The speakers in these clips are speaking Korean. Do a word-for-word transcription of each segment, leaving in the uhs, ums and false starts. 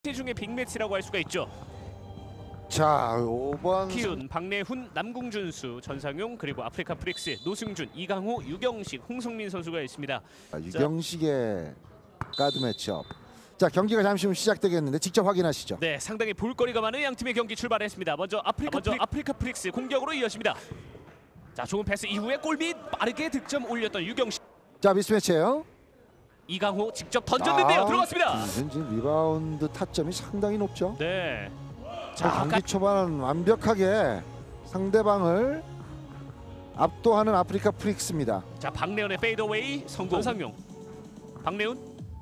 중에 빅매치라고 할 수가 있죠. 자, 오 번 키운, 박내훈, 남궁준수, 전상용, 그리고 아프리카 프릭스, 노승준, 이강호, 유경식, 홍성민 선수가 있습니다. 아, 유경식의 가드 매치업. 자, 경기가 잠시 후 시작되겠는데 직접 확인하시죠. 네, 상당히 볼거리가 많은 양 팀의 경기 출발했습니다. 먼저 아프리카 먼저 프릭, 아프리카 프릭스 공격으로 이어집니다. 자, 좋은 패스 이후에 골밑 빠르게 득점 올렸던 유경식. 자, 미스매치예요. 이강호 직접 던졌는데요. 아, 들어갔습니다. 지금 리바운드 타점이 상당히 높죠. 네. 자, 자, 경기 초반 완벽하게 상대방을 압도하는 아프리카 프릭스입니다. 자, 박내훈의 페이드어웨이 성공. 전상용, 박내훈,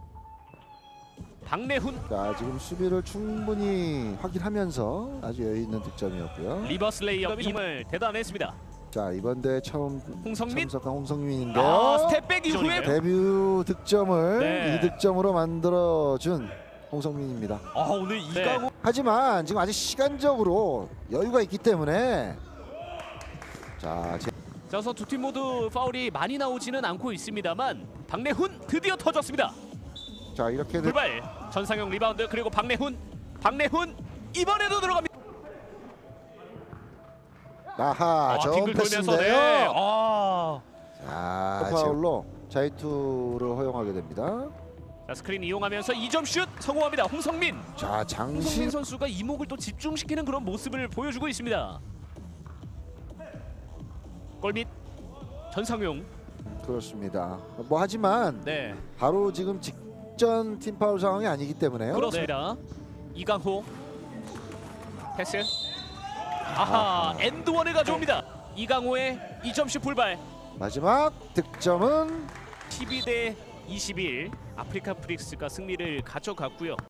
박내훈. 자, 지금 수비를 충분히 확인하면서 아주 여유 있는 득점이었고요. 리버스 레이업 정말 대단했습니다. 자, 이번 대회 처음 홍성민. 참석한 홍성민인데요. 아, 스텝백 이후에 데뷔 득점을 네. 이 득점으로 만들어준 홍성민입니다. 아, 오늘 이강호. 하지만 지금 아직 시간적으로 여유가 있기 때문에 자, 제... 자, 우선 두 팀 모두 파울이 많이 나오지는 않고 있습니다만 박내훈 드디어 터졌습니다. 자, 이렇게 불발. 전상용 리바운드, 그리고 박내훈, 박내훈 이번에도 들어갑니다. 아하, 아, 저 빙글 돌면서 패스인데요. 네. 아. 자, 파울로 자유투를 허용하게 됩니다. 자, 스크린 이용하면서 이 점 슛 성공합니다. 홍성민. 자, 장신 홍성민 선수가 이목을 또 집중시키는 그런 모습을 보여주고 있습니다. 골밑 전상용. 그렇습니다. 뭐 하지만 네. 바로 지금 직전 팀 파울 상황이 아니기 때문에요. 그렇습니다. 이강호 패스. 아하, 엔드원을 가져옵니다. 이강호의 이 점 슛 불발. 마지막 득점은 십이 대 이십일. 아프리카 프릭스가 승리를 가져갔고요.